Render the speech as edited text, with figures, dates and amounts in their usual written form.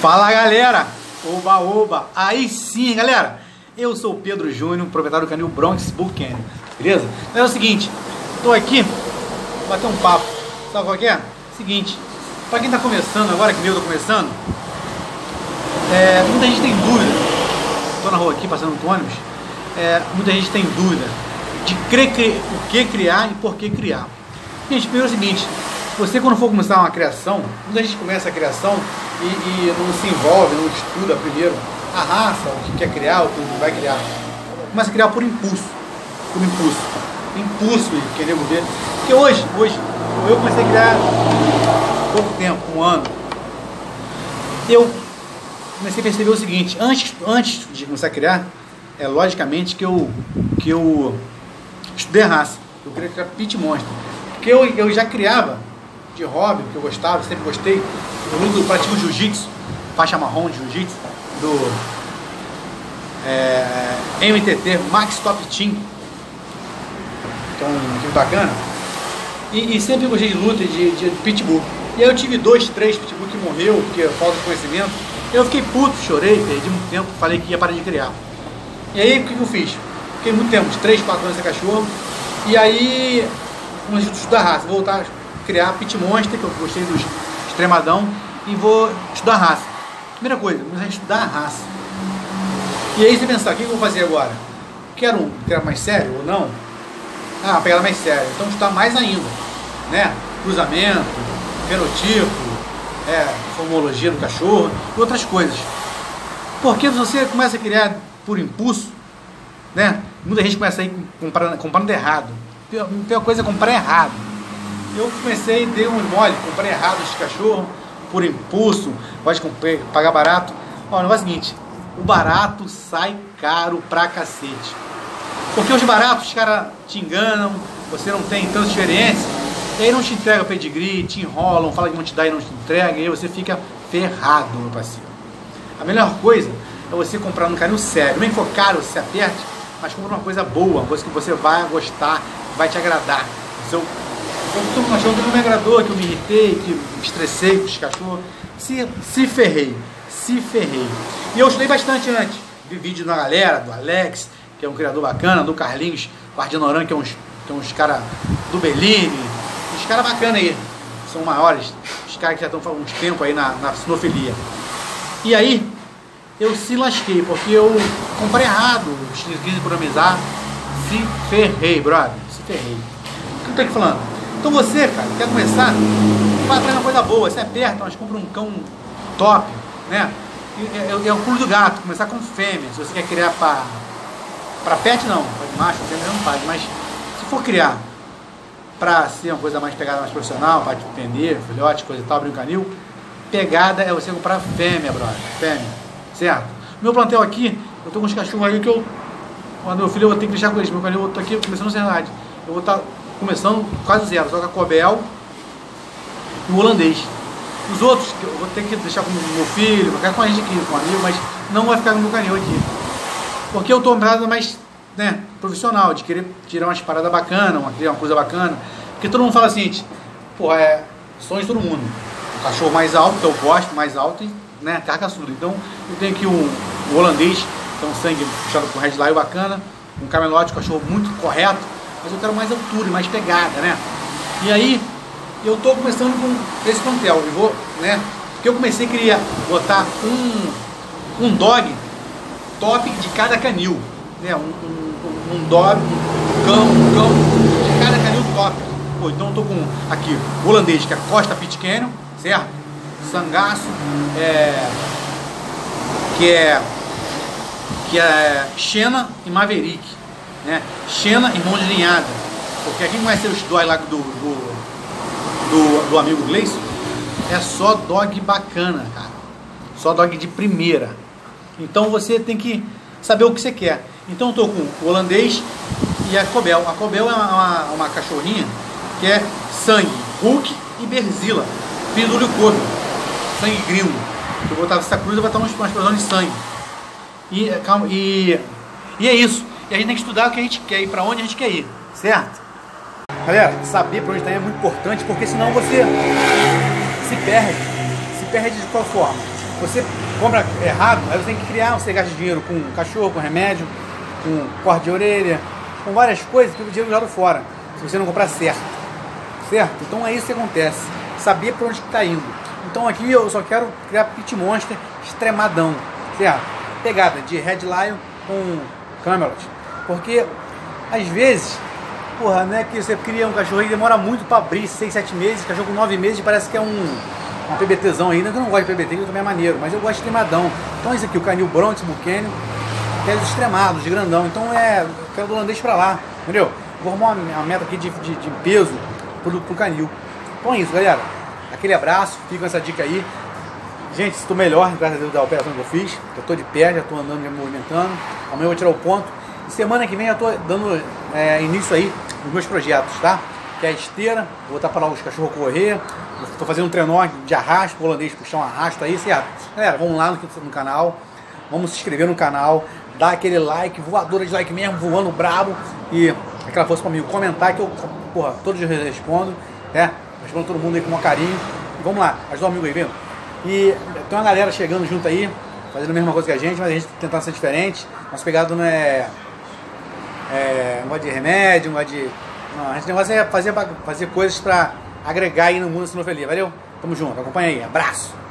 Fala galera, oba oba, aí sim galera, eu sou o Pedro Júnior, proprietário do canil Bronx Bull Canyon, beleza? Então é o seguinte, tô aqui, vou bater um papo, sabe qual que é? Seguinte, pra quem tá começando agora, que eu tô começando, muita gente tem dúvida, tô na rua aqui passando com ônibus, muita gente tem dúvida de o que criar e por que criar. Gente, primeiro é o seguinte, você quando for começar uma criação, muita gente começa a criação e não se envolve, não estuda primeiro a raça, o que quer criar, o que vai criar. Começa a criar por impulso. Por impulso. Impulso e querer ver. Porque hoje, eu comecei a criar há pouco tempo, um ano. Eu comecei a perceber o seguinte, antes de começar a criar, logicamente que eu estudei a raça. Eu queria criar Pit Monster. Porque eu já criava de hobby, que eu gostava, sempre gostei. Eu pratico jiu-jitsu, faixa marrom de jiu-jitsu, do MTT, Max Top Team, que é um time bacana. E sempre gostei de luta de pitbull. E aí eu tive 2, 3 pitbull que morreu, porque falta de conhecimento. Eu fiquei puto, chorei, perdi muito tempo, falei que ia parar de criar. E aí o que eu fiz? Fiquei muito tempo, uns 3, 4 anos sem cachorro. E aí comecei a estudar raça, vou voltar a criar Pit Monster, que eu gostei dos extremadão, e vou estudar raça. Primeira coisa, comecei a estudar a raça. E aí você pensar, o que eu vou fazer agora? Quero criar mais sério ou não? Ah, pegar mais sério, então estudar mais ainda, né? Cruzamento, fenotipo, formologia do cachorro e outras coisas. Porque se você começa a criar por impulso, né? Muita gente começa a ir comprando errado. Tem uma coisa é comprar errado. Eu comecei, dei um mole, comprei errado esse cachorro, por impulso, pode pagar barato. Ó, o negócio é o seguinte, o barato sai caro pra cacete. Porque os baratos, os caras te enganam, você não tem tanta experiência, e aí não te entrega o pedigree, te enrolam, fala que vão te dar e não te entrega, e aí você fica ferrado, meu parceiro. A melhor coisa é você comprar num canil sério, nem que for caro, você aperte, mas compra uma coisa boa, uma coisa que você vai gostar, vai te agradar. Um cachorro que não me agradou, que eu me irritei, que me estressei com os cachorros, se ferrei. E eu estudei bastante antes, vi vídeo da galera, do Alex, que é um criador bacana, do Carlinhos Guardinoran, que é uns caras do Bellini, uns caras bacanas aí, são maiores, os caras que já estão há uns tempos aí na sinofilia. E aí, eu se lasquei, porque eu comprei errado, quis economizar, se ferrei, brother, se ferrei. O que eu tô aqui falando? Então você, cara, quer começar, vai atrás de uma coisa boa, você aperta, mas compra um cão top, né? É o pulo do gato, começar com fêmea, se você quer criar para pet não, para macho, fêmea não pode, mas se for criar para ser uma coisa mais pegada, mais profissional, para vender, filhote, coisa e tal, abrir um canil, pegada é você comprar fêmea, brother, fêmea, certo? No meu plantel aqui, eu tô com uns cachorros aí que quando meu filho eu vou ter que deixar com eles, meu canil eu tô aqui começando na verdade, eu vou estar começando quase zero, só com a Cobel e o holandês. Os outros eu vou ter que deixar com o meu filho, vou ficar com a gente aqui, com um amigo, mas não vai ficar no meu canil aqui. Porque eu tô uma mais, né, profissional, de querer tirar umas paradas bacanas, criar uma coisa bacana. Porque todo mundo fala assim, pô, sonho de todo mundo. Um cachorro mais alto, que eu gosto, mais alto e, né, carcaçudo. Então eu tenho aqui o holandês, que é um sangue puxado com red line bacana, um camelote, um cachorro muito correto, mas eu quero mais altura, mais pegada, né? E aí, eu tô começando com esse plantel, eu vou, né? Porque eu comecei a querer botar um dog top de cada canil, né? Um dog, um cão de cada canil top. Pô, então eu tô com aqui o holandês, que é Costa Pit Canyon, certo? Sangaço, que é Xena e Maverick. Né? Xena e mão de linhada, porque aqui conhece os dog lá do amigo Gleison, é só dog bacana, cara, só dog de primeira. Então você tem que saber o que você quer. Então eu tô com o holandês e a Cobel. A Cobel é uma cachorrinha que é sangue Hulk e Berzilla, filho do Licodo, sangue gringo. Eu vou botar essa cruz e vai estar uma explosão de sangue. E é isso. E a gente tem que estudar o que a gente quer e para onde a gente quer ir, certo? Galera, saber para onde está é muito importante, porque senão você se perde. Se perde de qual forma? você compra errado, aí você tem que criar, você gasta dinheiro com cachorro, com remédio, com corte de orelha, com várias coisas que o dinheiro jogado fora, se você não comprar certo. Certo? Então é isso que acontece. Saber para onde está indo. Então aqui eu só quero criar Pit Monster extremadão. Certo? Pegada de Red Lion com Camelot. Porque às vezes, porra, né, que você cria um cachorro e demora muito para abrir, 6, 7 meses, cachorro com 9 meses parece que é uma PBTzão ainda, que eu não gosto de PBT, que também é maneiro, mas eu gosto de extremadão. Então esse aqui, o canil Bronx Buchanan, é os extremados, de grandão. Então eu quero do holandês pra lá, entendeu? Vou arrumar uma meta aqui de peso pro canil. Então é isso, galera. Aquele abraço, fica com essa dica aí. Gente, estou melhor, graças a Deus, da operação que eu fiz. Eu estou de pé, já estou andando, me movimentando. Amanhã eu vou tirar o ponto. E semana que vem eu estou dando início aí nos meus projetos, tá? Que é a esteira, vou botar para lá os cachorros correr. Estou fazendo um trenó de arrasto, o holandês puxar um arrasto aí, certo? Galera, vamos lá no canal, vamos se inscrever no canal, dar aquele like, voadora de like mesmo, voando brabo. E aquela força para mim, comentar que eu, porra, todos os dias respondo, respondo todo mundo aí com um carinho. E vamos lá, ajudar o amigo aí, viu? E tem uma galera chegando junto aí, fazendo a mesma coisa que a gente, mas a gente tentando ser diferente. Nossa pegada não é negócio de remédio, negócio de... Não, a gente negócio é fazer coisas pra agregar aí no mundo sinofrelia. Valeu? Tamo junto, acompanha aí, abraço!